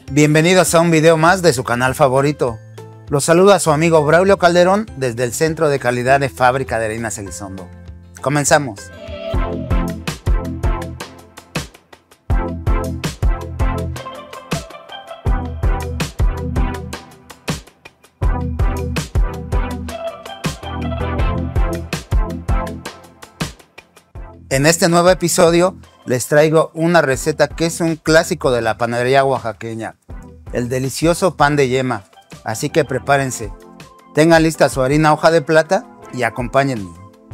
Bienvenidos a un video más de su canal favorito. Los saluda su amigo Braulio Calderón desde el Centro de Calidad de Fábrica de Harinas Elizondo. Comenzamos. En este nuevo episodio les traigo una receta que es un clásico de la panadería oaxaqueña, el delicioso pan de yema. Así que prepárense, tengan lista su harina hoja de plata y acompáñenme.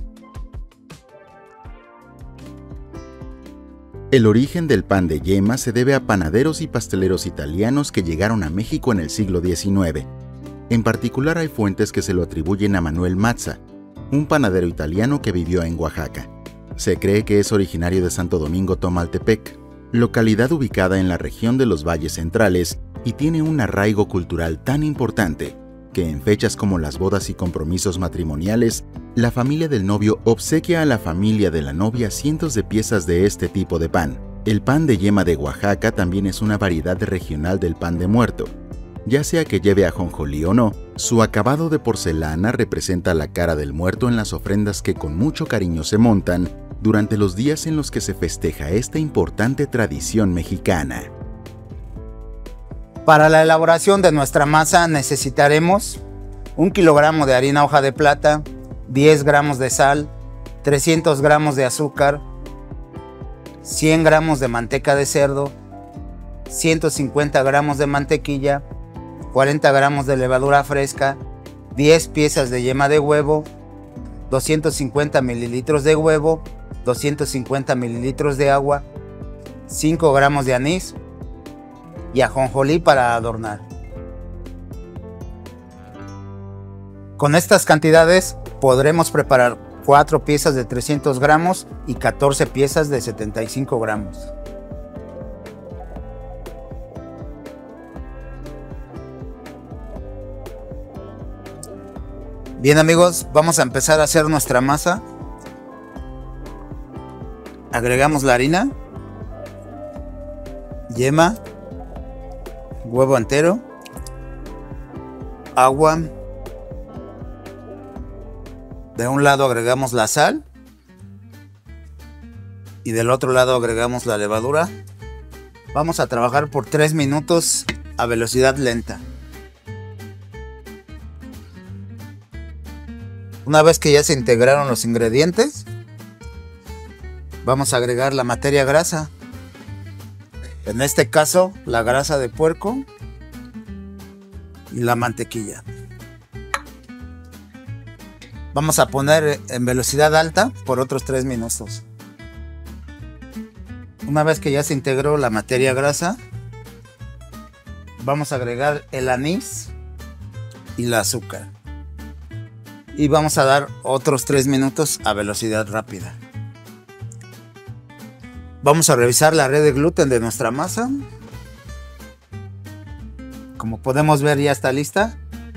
El origen del pan de yema se debe a panaderos y pasteleros italianos que llegaron a México en el siglo XIX. En particular hay fuentes que se lo atribuyen a Manuel Mazza, un panadero italiano que vivió en Oaxaca. Se cree que es originario de Santo Domingo Tomaltepec, localidad ubicada en la región de los Valles Centrales y tiene un arraigo cultural tan importante que en fechas como las bodas y compromisos matrimoniales, la familia del novio obsequia a la familia de la novia cientos de piezas de este tipo de pan. El pan de yema de Oaxaca también es una variedad regional del pan de muerto. Ya sea que lleve ajonjolí o no, su acabado de porcelana representa la cara del muerto en las ofrendas que con mucho cariño se montan durante los días en los que se festeja esta importante tradición mexicana. Para la elaboración de nuestra masa necesitaremos 1 kilogramo de harina hoja de plata, 10 gramos de sal, 300 gramos de azúcar, 100 gramos de manteca de cerdo, 150 gramos de mantequilla, 40 gramos de levadura fresca, 10 piezas de yema de huevo, 250 mililitros de huevo, 250 mililitros de agua, 5 gramos de anís y ajonjolí para adornar. Con estas cantidades podremos preparar 4 piezas de 300 gramos y 14 piezas de 75 gramos. Bien amigos, vamos a empezar a hacer nuestra masa. Agregamos la harina, yema, huevo entero, agua. De un lado agregamos la sal y del otro lado agregamos la levadura. Vamos a trabajar por 3 minutos a velocidad lenta. Una vez que ya se integraron los ingredientes, vamos a agregar la materia grasa. En este caso, la grasa de puerco y la mantequilla. Vamos a poner en velocidad alta por otros 3 minutos. Una vez que ya se integró la materia grasa, vamos a agregar el anís y el azúcar. Y vamos a dar otros 3 minutos a velocidad rápida. Vamos a revisar la red de gluten de nuestra masa. Como podemos ver, ya está lista.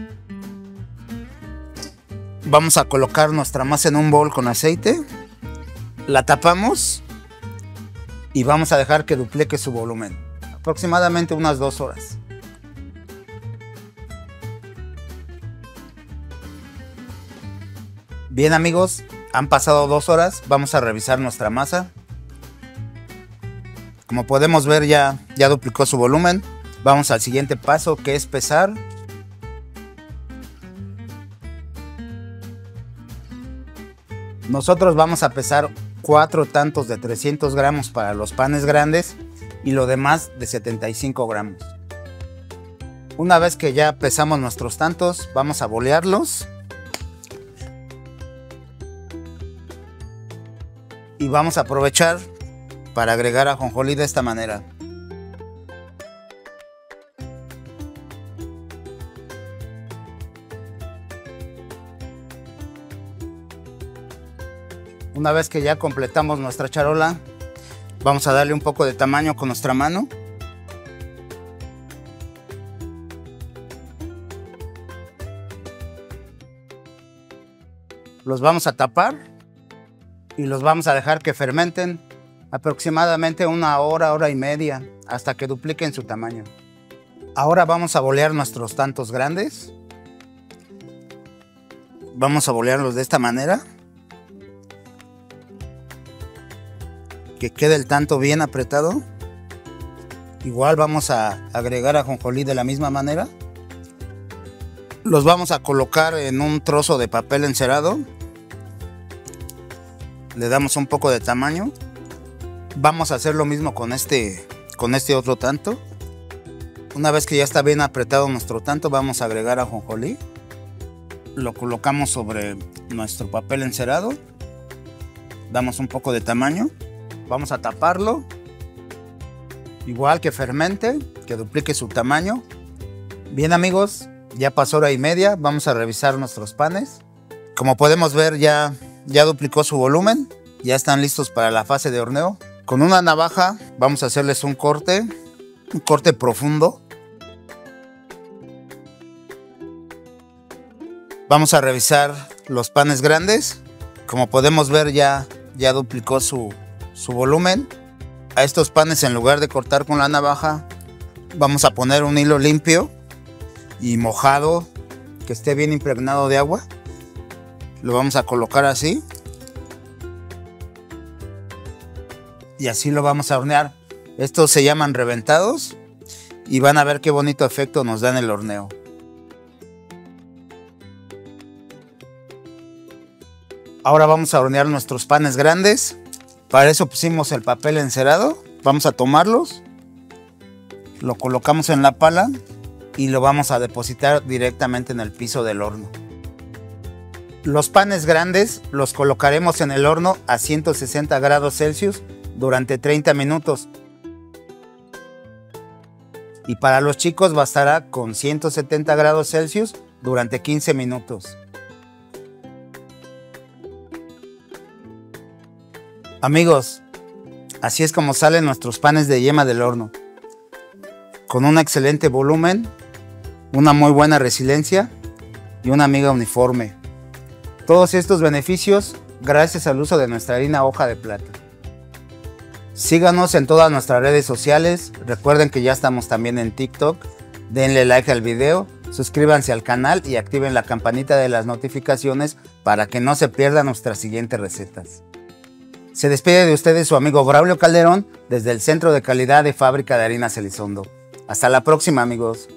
Vamos a colocar nuestra masa en un bol con aceite. La tapamos y vamos a dejar que duplique su volumen. Aproximadamente unas 2 horas. Bien amigos, han pasado 2 horas. Vamos a revisar nuestra masa. Como podemos ver, ya duplicó su volumen. Vamos al siguiente paso, que es pesar. Nosotros vamos a pesar 4 tantos de 300 gramos para los panes grandes y lo demás de 75 gramos. Una vez que ya pesamos nuestros tantos, vamos a bolearlos. Y vamos a aprovechar para agregar ajonjolí de esta manera. Una vez que ya completamos nuestra charola, vamos a darle un poco de tamaño con nuestra mano. Los vamos a tapar y los vamos a dejar que fermenten aproximadamente 1 hora, hora y media, hasta que dupliquen su tamaño. Ahora vamos a bolear nuestros tantos grandes. Vamos a bolearlos de esta manera. Que quede el tanto bien apretado. Igual vamos a agregar ajonjolí de la misma manera. Los vamos a colocar en un trozo de papel encerado. Le damos un poco de tamaño. Vamos a hacer lo mismo con este otro tanto. Una vez que ya está bien apretado nuestro tanto, vamos a agregar ajonjolí. Lo colocamos sobre nuestro papel encerado. Damos un poco de tamaño. Vamos a taparlo. Igual que fermente, que duplique su tamaño. Bien amigos, ya pasó hora y media. Vamos a revisar nuestros panes. Como podemos ver, ya duplicó su volumen. Ya están listos para la fase de horneo. Con una navaja vamos a hacerles un corte profundo. Vamos a revisar los panes grandes. Como podemos ver, ya duplicó su volumen. A estos panes, en lugar de cortar con la navaja, vamos a poner un hilo limpio y mojado, que esté bien impregnado de agua. Lo vamos a colocar así. Y así lo vamos a hornear. Estos se llaman reventados y van a ver qué bonito efecto nos da en el horneo. Ahora vamos a hornear nuestros panes grandes. Para eso pusimos el papel encerado. Vamos a tomarlos, lo colocamos en la pala y lo vamos a depositar directamente en el piso del horno. Los panes grandes los colocaremos en el horno a 160 grados Celsius durante 30 minutos. Y para los chicos bastará con 170 grados Celsius durante 15 minutos. Amigos, así es como salen nuestros panes de yema del horno. Con un excelente volumen, una muy buena resiliencia y una miga uniforme. Todos estos beneficios gracias al uso de nuestra harina hoja de plata. Síganos en todas nuestras redes sociales. Recuerden que ya estamos también en TikTok. Denle like al video, suscríbanse al canal y activen la campanita de las notificaciones para que no se pierdan nuestras siguientes recetas. Se despide de ustedes su amigo Braulio Calderón desde el Centro de Calidad de Fábrica de Harinas Elizondo. Hasta la próxima, amigos.